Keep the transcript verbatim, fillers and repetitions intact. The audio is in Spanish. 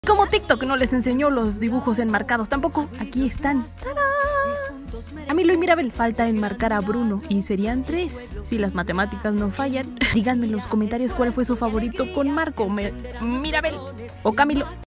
Como TikTok no les enseñó los dibujos enmarcados tampoco, aquí están. ¡Tada! A Milo y Mirabel falta enmarcar a Bruno y serían tres, si las matemáticas no fallan. Díganme en los comentarios cuál fue su favorito con Marco, Mirabel o Camilo.